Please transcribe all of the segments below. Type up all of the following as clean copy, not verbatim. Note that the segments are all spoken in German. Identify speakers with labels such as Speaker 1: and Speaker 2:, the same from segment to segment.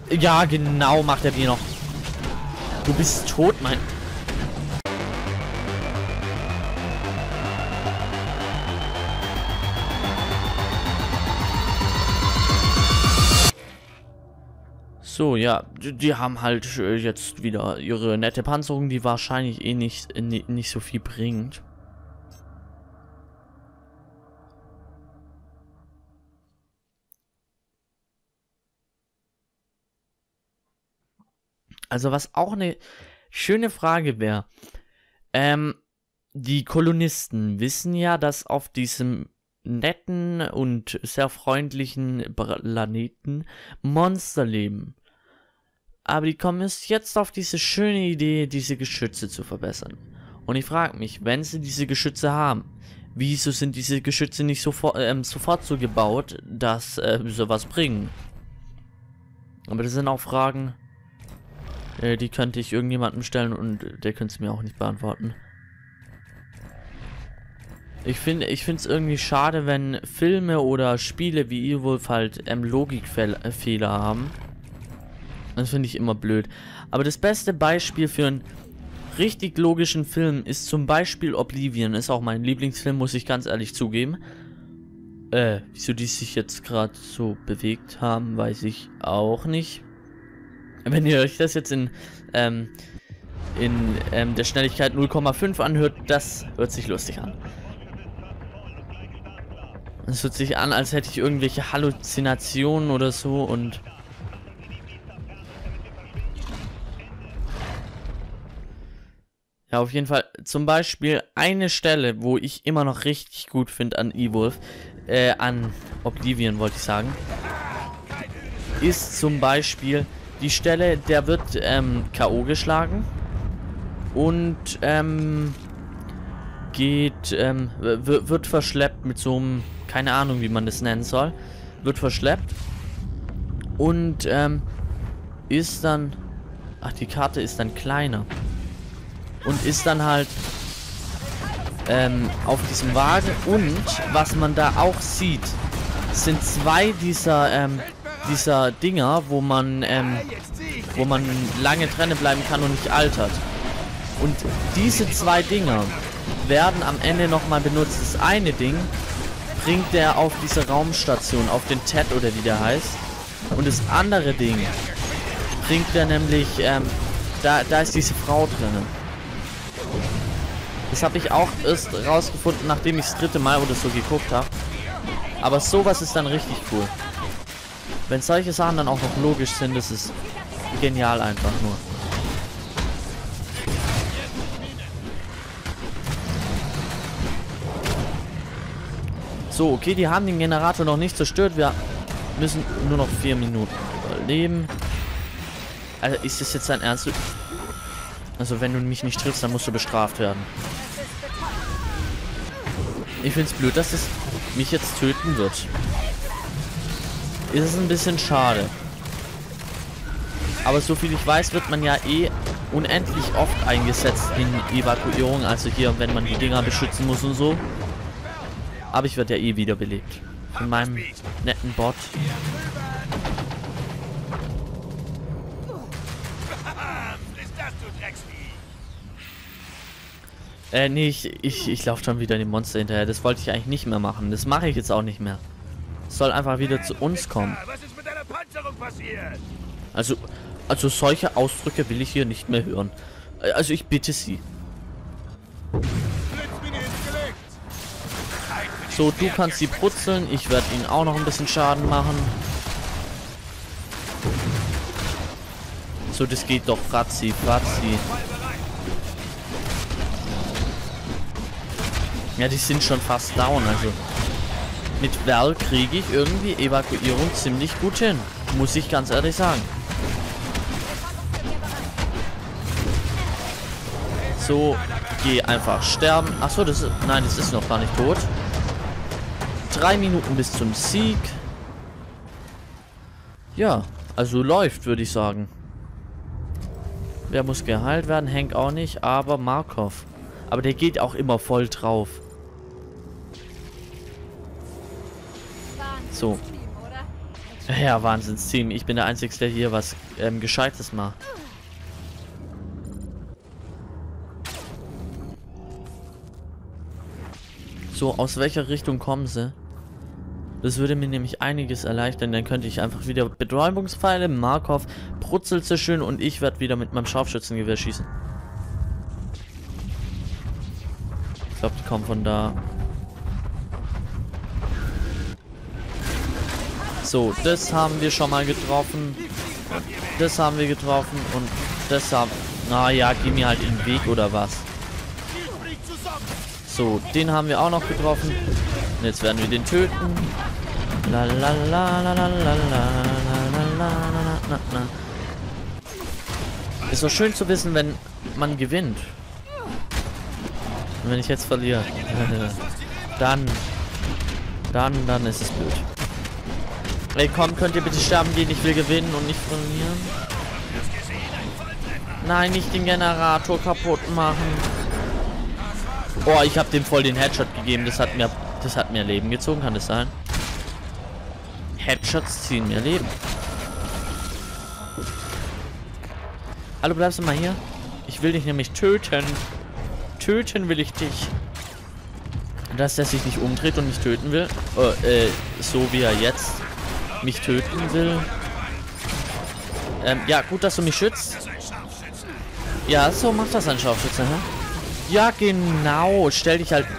Speaker 1: Ja, genau, macht er die noch. Du bist tot, mein... So, ja, die haben halt jetzt wieder ihre nette Panzerung, die wahrscheinlich eh nicht so viel bringt. Also was auch eine schöne Frage wäre, die Kolonisten wissen ja, dass auf diesem netten und sehr freundlichen Planeten Monster leben. Aber die kommen jetzt auf diese schöne Idee, diese Geschütze zu verbessern. Und ich frage mich, wenn sie diese Geschütze haben, wieso sind diese Geschütze nicht sofort so gebaut, dass sie was bringen? Aber das sind auch Fragen, die könnte ich irgendjemandem stellen und der könnte es mir auch nicht beantworten. Ich finde es irgendwie schade, wenn Filme oder Spiele wie E-Wolf halt Logikfehler haben. Das finde ich immer blöd. Aber das beste Beispiel für einen richtig logischen Film ist zum Beispiel Oblivion. Ist auch mein Lieblingsfilm, muss ich ganz ehrlich zugeben. Wieso die sich jetzt gerade so bewegt haben, weiß ich auch nicht. Wenn ihr euch das jetzt in der Schnelligkeit 0,5 anhört, das hört sich lustig an. Es hört sich an, als hätte ich irgendwelche Halluzinationen oder so und... Ja, auf jeden Fall. Zum Beispiel eine Stelle, wo ich immer noch richtig gut finde an E-Wolf, an Oblivion wollte ich sagen, ist zum Beispiel die Stelle, der wird K.O. geschlagen und wird verschleppt mit so einem, keine Ahnung wie man das nennen soll, wird verschleppt und ist dann, ach, die Karte ist dann kleiner. Und ist dann halt auf diesem Wagen. Und was man da auch sieht, sind zwei dieser Dinger, wo man lange drinne bleiben kann und nicht altert. Und diese zwei Dinger werden am Ende nochmal benutzt. Das eine Ding bringt der auf diese Raumstation, auf den TED oder wie der heißt. Und das andere Ding bringt der nämlich, da ist diese Frau drinnen. Das habe ich auch erst rausgefunden, nachdem ich das 3. Mal oder so geguckt habe. Aber sowas ist dann richtig cool. Wenn solche Sachen dann auch noch logisch sind, das ist genial einfach nur. So, okay, die haben den Generator noch nicht zerstört. Wir müssen nur noch 4 Minuten überleben. Also ist das jetzt dein Ernst? Also wenn du mich nicht triffst, dann musst du bestraft werden. Ich finde es blöd, dass es mich jetzt töten wird. Ist es ein bisschen schade. Aber so viel ich weiß, wird man ja eh unendlich oft eingesetzt in Evakuierung. Also hier, wenn man die Dinger beschützen muss und so. Aber ich werde ja eh wiederbelebt. Von meinem netten Bot. Nee, ich laufe schon wieder dem Monster hinterher. Das wollte ich eigentlich nicht mehr machen. Das mache ich jetzt auch nicht mehr. Es soll einfach wieder zu uns kommen.
Speaker 2: Was ist mit deiner Panzerung passiert?
Speaker 1: Also solche Ausdrücke will ich hier nicht mehr hören. Also ich bitte Sie. So, du kannst sie brutzeln. Ich werde ihnen auch noch ein bisschen Schaden machen. So, das geht doch ratzi, ratzi. Ja, die sind schon fast down, also mit Val kriege ich irgendwie Evakuierung ziemlich gut hin, muss ich ganz ehrlich sagen. So, geh einfach sterben. Achso, nein, das ist noch gar nicht tot. 3 Minuten bis zum Sieg. Ja, also läuft, würde ich sagen. Wer muss geheilt werden? Hank auch nicht, aber Markov. Aber der geht auch immer voll drauf. So. Ja, Wahnsinnsteam. Ich bin der Einzige, der hier was Gescheites macht. So, aus welcher Richtung kommen sie? Das würde mir nämlich einiges erleichtern. Dann könnte ich einfach wieder Betäubungspfeile, Markov brutzelt so schön und ich werde wieder mit meinem Scharfschützengewehr schießen. Ich glaube, die kommen von da. So, das haben wir schon mal getroffen. Das haben wir getroffen und das haben... Naja, geh mir halt in den Weg oder was? So, den haben wir auch noch getroffen. Und jetzt werden wir den töten. La la la la la la la la la la. Ist doch schön zu wissen, wenn man gewinnt. Und wenn ich jetzt verliere, dann ist es blöd. Ey, komm, könnt ihr bitte sterben gehen? Ich will gewinnen und nicht verlieren. Nein, nicht den Generator kaputt machen. Oh, ich habe dem voll den Headshot gegeben. Das hat mir Leben gezogen, kann das sein? Headshots ziehen mir Leben. Hallo, bleibst du mal hier? Ich will dich nämlich töten. Töten will ich dich. Dass der sich nicht umdreht und mich töten will. So wie er jetzt mich töten will. Ja, gut, dass du mich schützt. Ja, so macht das ein Scharfschütze, hä? Ja, genau. Stell dich halt.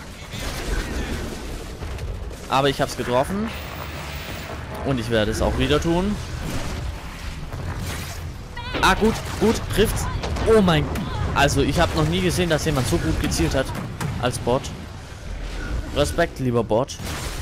Speaker 1: Aber ich hab's getroffen. Und ich werde es auch wieder tun. Ah, gut, trifft's. Oh mein... Also, ich habe noch nie gesehen, dass jemand so gut gezielt hat. Als Bot. Respekt, lieber Bot.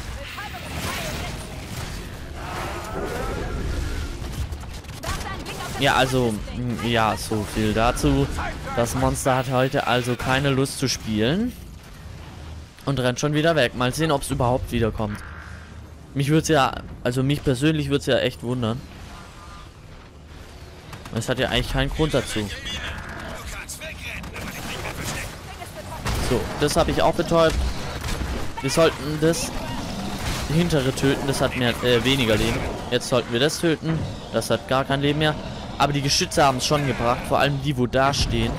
Speaker 1: Ja, also... Ja, so viel dazu. Das Monster hat heute also keine Lust zu spielen. Und rennt schon wieder weg. Mal sehen, ob es überhaupt wiederkommt. Mich würde es ja... Also, mich persönlich würde es ja echt wundern. Es hat ja eigentlich keinen Grund dazu. So, das habe ich auch betäubt. Wir sollten das hintere töten. Das hat mehr, weniger Leben. Jetzt sollten wir das töten. Das hat gar kein Leben mehr. Aber die Geschütze haben es schon gebracht. Vor allem die, wo da stehen.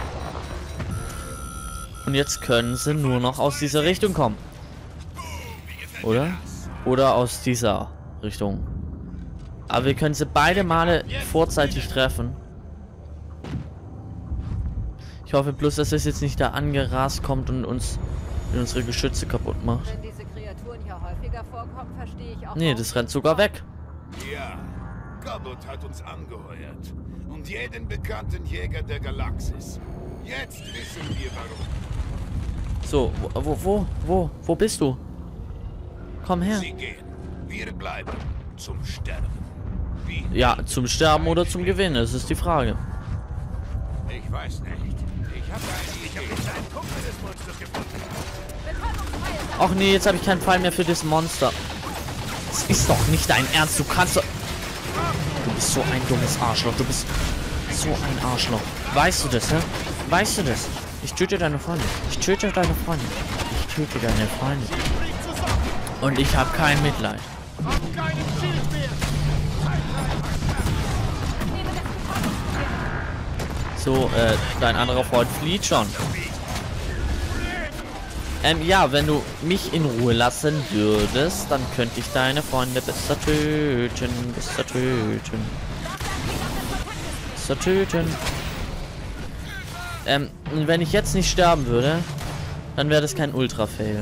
Speaker 1: Und jetzt können sie nur noch aus dieser Richtung kommen. Oder? Oder aus dieser Richtung. Aber wir können sie beide Male vorzeitig treffen. Ich hoffe bloß, dass es jetzt nicht da angerast kommt und uns in unsere Geschütze kaputt macht.
Speaker 3: Wenn diese Kreaturen hier häufiger vorkommen, verstehe ich auch.
Speaker 1: Nee, das rennt sogar weg.
Speaker 2: Ja, Gobbot hat uns angeheuert. Und jeden bekannten Jäger der Galaxis. Jetzt wissen wir warum.
Speaker 1: So, wo bist du? Komm her.
Speaker 2: Sie gehen. Wir bleiben. Zum Sterben. Wie?
Speaker 1: Ja, zum Sterben oder zum Gewinnen, das ist die Frage.
Speaker 2: Ich weiß nicht. Ich habe einen Kumpel des Monsters gefunden.
Speaker 1: Ach nee, jetzt habe ich keinen Pfeil mehr für das Monster. Das ist doch nicht dein Ernst, du kannst doch... Du bist so ein dummes Arschloch, du bist so ein Arschloch. Weißt du das, hä? Weißt du das? Ich töte deine Freunde. Ich töte deine Freunde. Ich töte deine Freunde. Und ich habe kein Mitleid. So, dein anderer Freund flieht schon. Ja, wenn du mich in Ruhe lassen würdest, dann könnte ich deine Freunde besser töten. Besser töten. Besser töten. Und wenn ich jetzt nicht sterben würde, dann wäre das kein Ultra-Fail.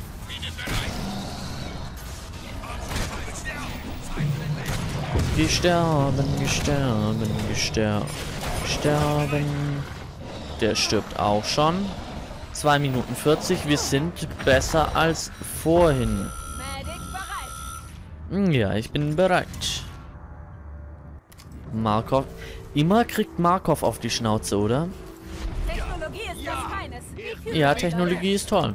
Speaker 1: Sterben. Der stirbt auch schon. 2 Minuten 40. Wir sind besser als vorhin. Ja, ich bin bereit. Markov. Immer kriegt Markov auf die Schnauze, oder?
Speaker 3: Technologie ist das Feines.
Speaker 1: Ja, Technologie ist toll.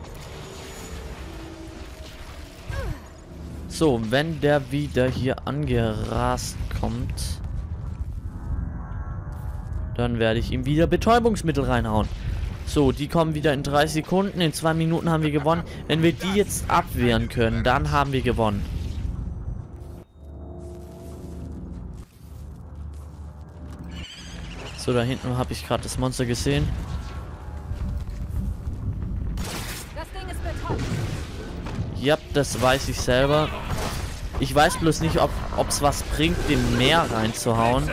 Speaker 1: So, wenn der wieder hier angerast kommt, dann werde ich ihm wieder Betäubungsmittel reinhauen. So, die kommen wieder in 3 Sekunden. In 2 Minuten haben wir gewonnen. Wenn wir die jetzt abwehren können, dann haben wir gewonnen. So, da hinten habe ich gerade das Monster gesehen.
Speaker 3: Das Ding ist Beton.
Speaker 1: Ja, das weiß ich selber. Ich weiß bloß nicht, ob es was bringt, dem Meer reinzuhauen.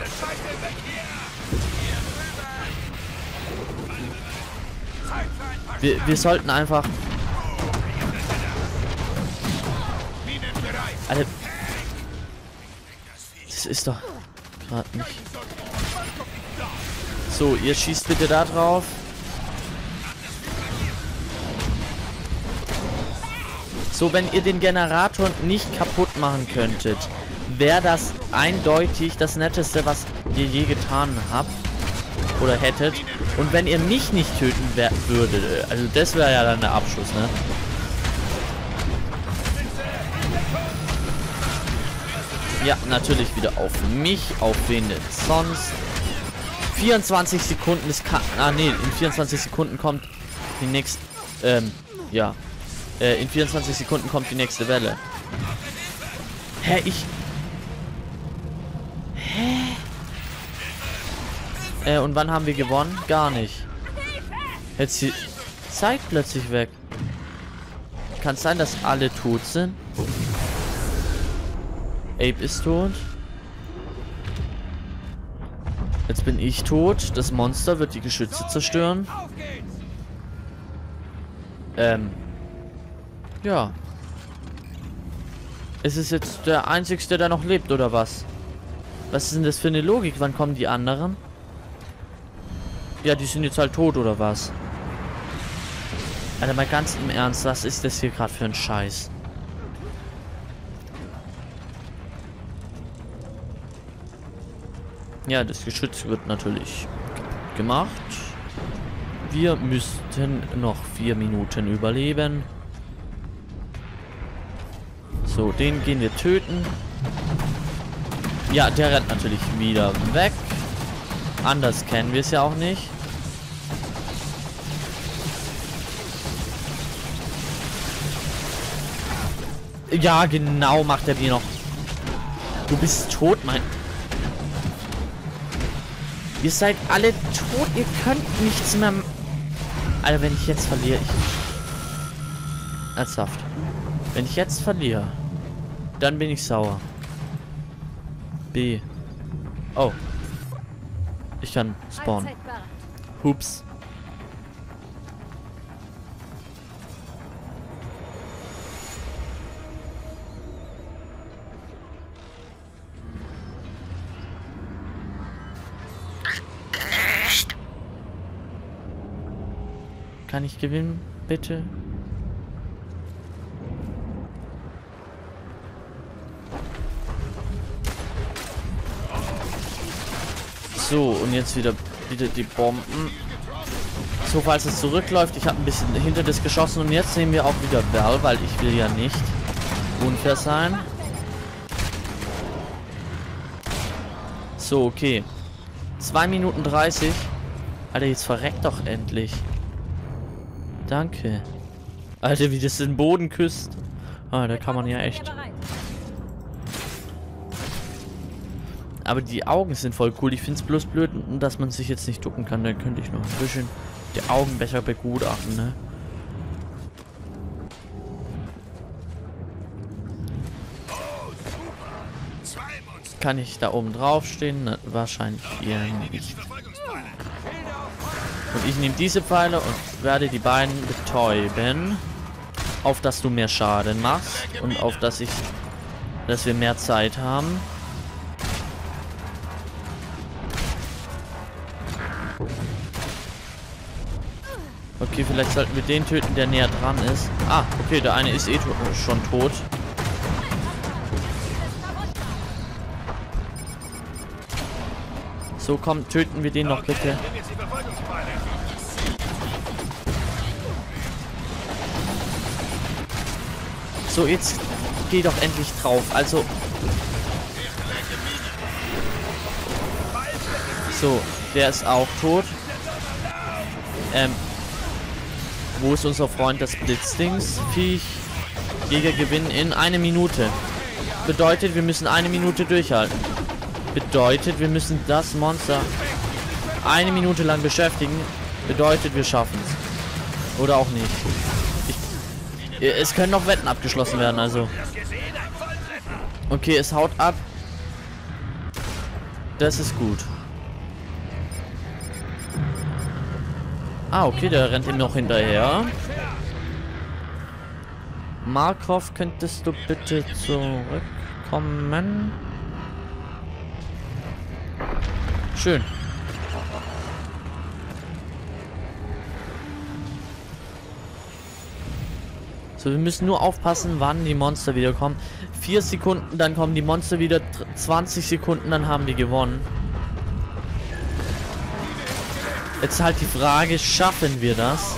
Speaker 1: Wir sollten einfach... Alter, das ist doch gerade nicht... So, ihr schießt bitte da drauf. So, wenn ihr den Generator nicht kaputt machen könntet, wäre das eindeutig das Netteste, was ihr je getan habt. Oder hättet. Und wenn ihr mich nicht töten würdet, also das wäre ja dann der Abschluss, ne? Ja, natürlich wieder auf mich, auf wen denn sonst. 24 Sekunden ist in 24 Sekunden kommt die nächste, ja. In 24 Sekunden kommt die nächste Welle. Hä? Und wann haben wir gewonnen? Gar nicht. Jetzt die Zeit plötzlich weg. Kann es sein, dass alle tot sind? Abe ist tot. Jetzt bin ich tot. Das Monster wird die Geschütze zerstören. Ja. Ist es jetzt der Einzigste, der noch lebt, oder was? Was ist denn das für eine Logik? Wann kommen die anderen? Ja, die sind jetzt halt tot, oder was? Alter, mal ganz im Ernst, was ist das hier gerade für ein Scheiß? Ja, das Geschütz wird natürlich gemacht. Wir müssten noch 4 Minuten überleben. So, den gehen wir töten. Ja, der rennt natürlich wieder weg. Anders kennen wir es ja auch nicht. Ja, genau, macht er mir noch. Du bist tot, mein... Ihr seid alle tot, ihr könnt nichts mehr... Alter, wenn ich jetzt verliere, Ernsthaft. Wenn ich jetzt verliere, dann bin ich sauer. B. Oh. Ich kann spawnen. Hups. Kann ich gewinnen, bitte? So, und jetzt wieder die Bomben. So, falls es zurückläuft, ich habe ein bisschen hinter das geschossen und jetzt sehen wir auch wieder Val, weil ich will ja nicht unfair sein. So, okay. 2 Minuten 30. Alter, jetzt verreckt doch endlich. Danke. Alter, wie das den Boden küsst. Ah, da kann man ja echt. Aber die Augen sind voll cool. Ich finde es bloß blöd, dass man sich jetzt nicht ducken kann. Dann könnte ich noch ein bisschen die Augen besser begutachten, ne? Kann ich da oben drauf stehen? Na, wahrscheinlich eher nicht. Und ich nehme diese Pfeile und werde die beiden betäuben. Auf dass du mehr Schaden machst. Und auf dass wir mehr Zeit haben. Okay, vielleicht sollten wir den töten, der näher dran ist. Ah, okay, der eine ist eh schon tot. So, komm, töten wir den noch bitte. So, jetzt geh doch endlich drauf. Also... So, der ist auch tot. Wo ist unser Freund das Blitzdings? Viech. Jäger gewinnen in 1 Minute. Bedeutet, wir müssen 1 Minute durchhalten. Bedeutet, wir müssen das Monster eine Minute lang beschäftigen, bedeutet, wir schaffen es. Oder auch nicht. Es können noch Wetten abgeschlossen werden, also. Okay, es haut ab. Das ist gut. Ah, okay, der rennt ihm noch hinterher. Markov, könntest du bitte zurückkommen? Schön. So, wir müssen nur aufpassen, wann die Monster wieder kommen. 4 Sekunden, dann kommen die Monster wieder. 20 Sekunden, dann haben wir gewonnen. Jetzt halt die Frage, schaffen wir das?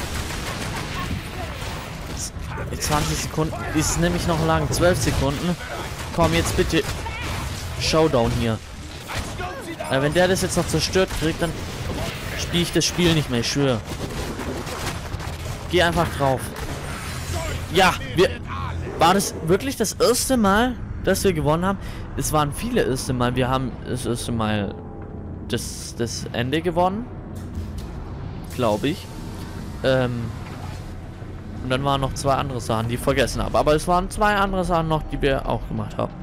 Speaker 1: 20 Sekunden ist nämlich noch lang. 12 Sekunden. Komm, jetzt bitte. Showdown hier. Wenn der das jetzt noch zerstört kriegt, dann spiele ich das Spiel nicht mehr, ich schwöre. Geh einfach drauf. Ja, war das wirklich das erste Mal, dass wir gewonnen haben? Es waren viele erste Mal. Wir haben das erste Mal das Ende gewonnen. Glaube ich. Und dann waren noch 2 andere Sachen, die ich vergessen habe. Aber es waren 2 andere Sachen noch, die wir auch gemacht haben.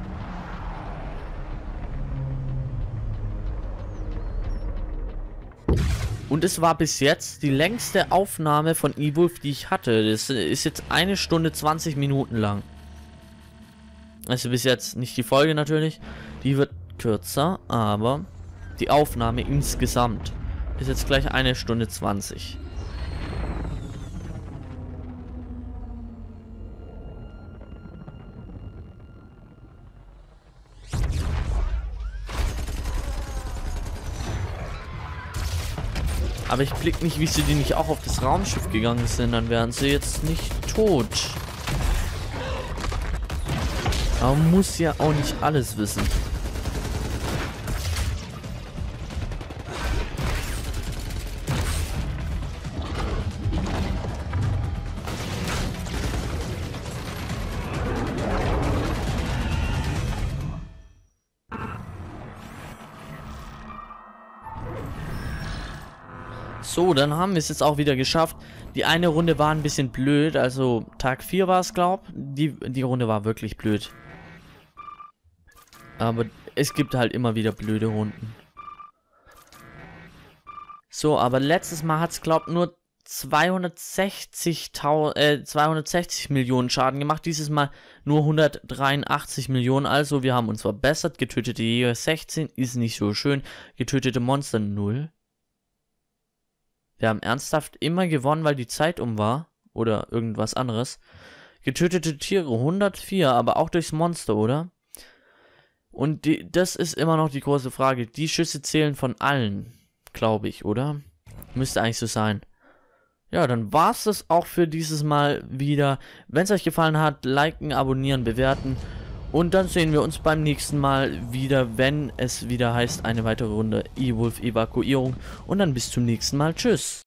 Speaker 1: Und es war bis jetzt die längste Aufnahme von E-Wolf, die ich hatte. Das ist jetzt 1 Stunde 20 Minuten lang. Also bis jetzt nicht die Folge natürlich. Die wird kürzer, aber die Aufnahme insgesamt ist jetzt gleich 1 Stunde 20. Aber ich blick nicht, wie sie die nicht auch auf das Raumschiff gegangen sind. Dann wären sie jetzt nicht tot. Aber man muss ja auch nicht alles wissen. So, dann haben wir es jetzt auch wieder geschafft. Die eine Runde war ein bisschen blöd, also Tag 4 war es, glaub. Die Runde war wirklich blöd. Aber es gibt halt immer wieder blöde Runden. So, aber letztes Mal hat es, glaub, nur 260 Millionen Schaden gemacht. Dieses Mal nur 183 Millionen. Also, wir haben uns verbessert. Getötete Jäger 16, ist nicht so schön. Getötete Monster 0. Wir haben ernsthaft immer gewonnen, weil die Zeit um war. Oder irgendwas anderes. Getötete Tiere 104, aber auch durchs Monster, oder? Und das ist immer noch die große Frage. Die Schüsse zählen von allen, glaube ich, oder? Müsste eigentlich so sein. Ja, dann war es das auch für dieses Mal wieder. Wenn es euch gefallen hat, liken, abonnieren, bewerten. Und dann sehen wir uns beim nächsten Mal wieder, wenn es wieder heißt, eine weitere Runde E-Wolf Evakuierung. Und dann bis zum nächsten Mal. Tschüss.